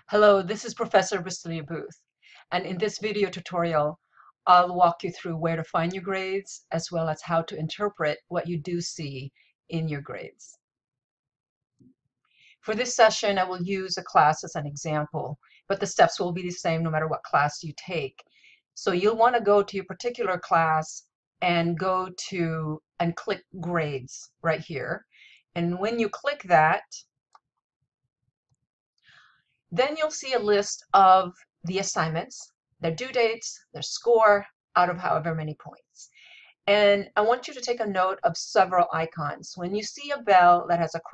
Hello, this is Professor Bustillo-Booth, and in this video tutorial, I'll walk you through where to find your grades, as well as how to interpret what you do see in your grades. For this session, I will use a class as an example, but the steps will be the same no matter what class you take. So you'll want to go to your particular class and click grades right here. And when you click that, then you'll see a list of the assignments, their due dates, their score out of however many points. And I want you to take a note of several icons. When you see a bell that has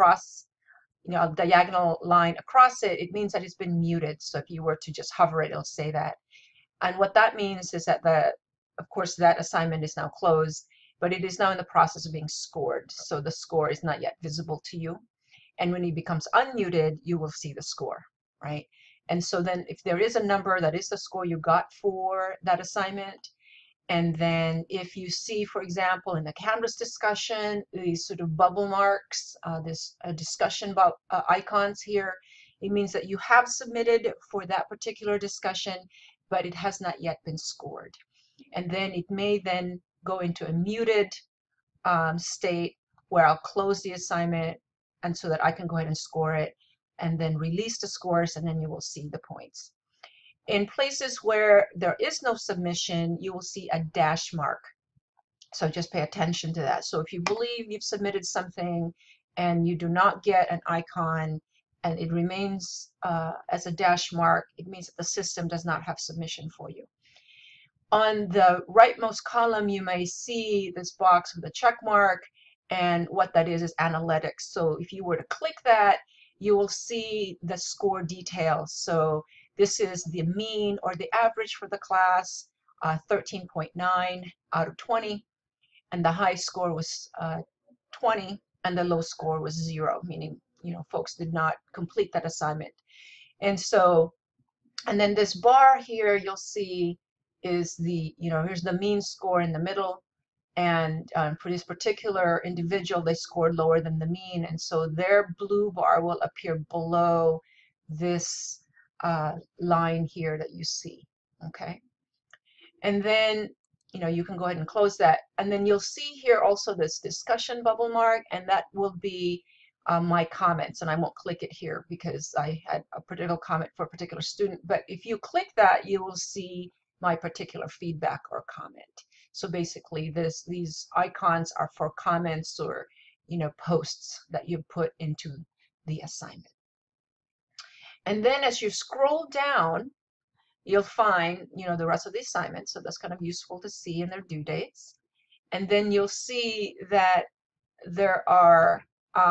a diagonal line across it, it means that it's been muted. So if you were to just hover it, it'll say that. And what that means is that of course, that assignment is now closed, but it is now in the process of being scored. So the score is not yet visible to you. And when it becomes unmuted, you will see the score, right? And so then if there is a number that is the score you got for that assignment, and then if you see, for example, in the Canvas discussion, these sort of bubble marks, this discussion about icons here, it means that you have submitted for that particular discussion, but it has not yet been scored. And then it may then go into a muted state where I'll close the assignment, and so that I can go ahead and score it and then release the scores, and then you will see the points. In places where there is no submission, you will see a dash mark. So just pay attention to that. So if you believe you've submitted something and you do not get an icon and it remains as a dash mark, it means that the system does not have submission for you. On the rightmost column, you may see this box with a check mark, and what that is analytics. So if you were to click that, you will see the score details. So this is the mean or the average for the class, 13.9 out of 20, and the high score was 20, and the low score was 0, meaning folks did not complete that assignment. And then this bar here you'll see is here's the mean score in the middle. And for this particular individual, they scored lower than the mean, and so their blue bar will appear below this line here that you see. Okay, and then you can go ahead and close that, and then you'll see here also this discussion bubble mark, and that will be my comments, and I won't click it here because I had a particular comment for a particular student, but if you click that, you will see my particular feedback or comment. So basically these icons are for comments or posts that you put into the assignment. And then as you scroll down, you'll find the rest of the assignments. So that's kind of useful to see in their due dates. And then you'll see that there are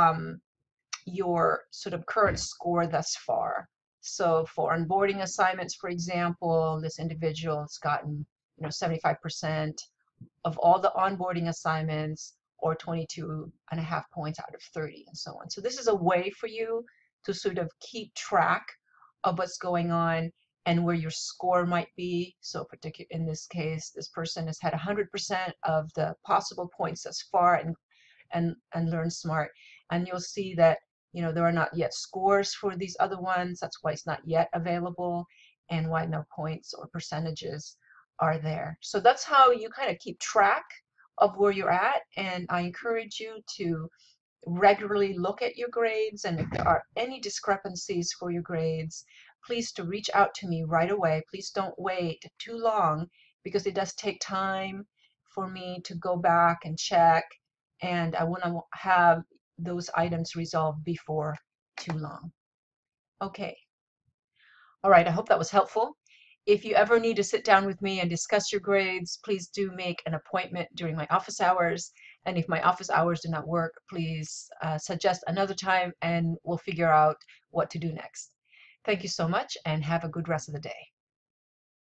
your sort of current score thus far. So for onboarding assignments, for example, this individual has gotten 75% of all the onboarding assignments, or 22.5 points out of 30, and so on. So this is a way for you to sort of keep track of what's going on and where your score might be. So in this case, this person has had 100% of the possible points thus far and learn smart. And you'll see that there are not yet scores for these other ones. That's why it's not yet available, and why no points or percentages are there. So that's how you kind of keep track of where you're at, and I encourage you to regularly look at your grades, and if there are any discrepancies for your grades, please to reach out to me right away. Please don't wait too long, because it does take time for me to go back and check, and I want to have those items resolved before too long. Okay. All right, I hope that was helpful. If you ever need to sit down with me and discuss your grades, please do make an appointment during my office hours. And if my office hours do not work, please suggest another time and we'll figure out what to do next. Thank you so much, and have a good rest of the day.